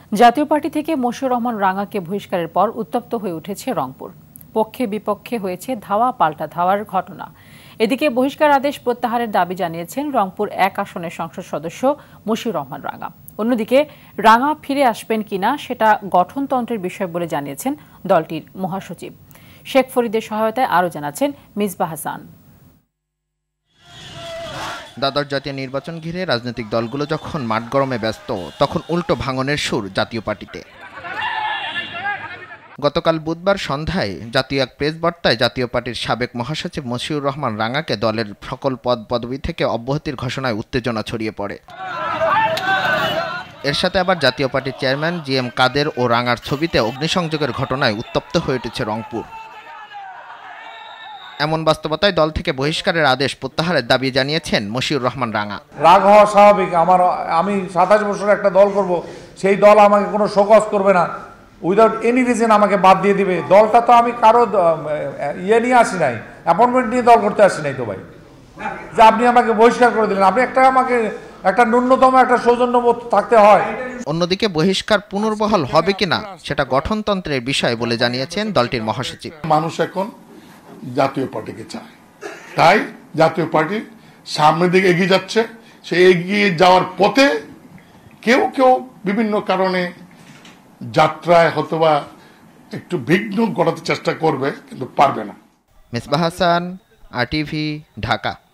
জাতীয় পার্টি থেকে মশিউর রহমান রাঙাকে বহিষ্কারের পর উত্তপ্ত হয়ে উঠেছে রংপুর। পক্ষে বিপক্ষে হয়েছে ধাওয়া পাল্টা ধাওয়ার ঘটনা। এদিকে বহিষ্কার আদেশ প্রত্যাহারের দাবি জানিয়েছেন রংপুর 1 আসনের সংসদ সদস্য মশিউর রহমান রাঙা। অন্যদিকে রাঙা ফিরে আসবেন কিনা সেটা গঠনতন্ত্রের বিষয় বলে জানিয়েছেন দলটির মহাসচিব। শেখ ফরিদের সহায়তায় আরও জানাচ্ছেন মিসবাহ হাসান। দ্বাদশ জাতীয় নির্বাচন ঘিরে রাজনৈতিক দলগুলো যখন মাঠ গরমে ব্যস্ত, তখন উল্টো ভাঙনের সুর জাতীয় পার্টিতে। গতকাল বুধবার সন্ধ্যায় জাতীয় এক প্রেস বার্তায় জাতীয় পার্টির সাবেক মহাসচিব মশিউর রহমান রাঙাকে দলের সকল পদবি থেকে অব্যাহতির ঘোষণায় উত্তেজনা ছড়িয়ে পড়ে। এর সাথে আবার জাতীয় পার্টির চেয়ারম্যান জিএম কাদের ও রাঙার ছবিতে অগ্নিসংযোগের ঘটনায় উত্তপ্ত হয়ে উঠেছে রংপুর। এমন বাস্তবতায় দল থেকে বহিষ্কারের আদেশ প্রত্যাহারের দাবি জানিয়েছেন মশিউর রহমান রাঙা। রাগ হওয়া স্বাভাবিক। আমি 27 বছর একটা দল করব, সেই দল আমাকে কোনো শোকজ করবে না, উইদাউট এনি রিজন আমাকে বাদ দিয়ে দিবে। দলটা তো আমি কারো নিয়ে আসি নাই, অ্যাপয়েন্টমেন্ট নিয়ে দল করতে আসি নাই তো ভাই, যে আপনি আমাকে বহিষ্কার করে দিলেন। আপনি আমাকে একটা ন্যূনতম একটা সৌজন্যবোধ থাকতে হয়। অন্যদিকে বহিষ্কার পুনর্বহাল হবে কিনা সেটা গঠনতন্ত্রের বিষয় বলে জানিয়েছেন দলটির মহাসচিব। মানুষ এখন জাতীয় পার্টিকে চায়, তাই জাতীয় পার্টি সামনের দিকে এগিয়ে যাচ্ছে। সে এগিয়ে যাওয়ার পথে কেউ কেউ বিভিন্ন কারণে যাত্রায় হয়তোবা একটু বিঘ্ন ঘটাতে চেষ্টা করবে, কিন্তু পারবে না। মিসবাহ হাসান, RTV, ঢাকা।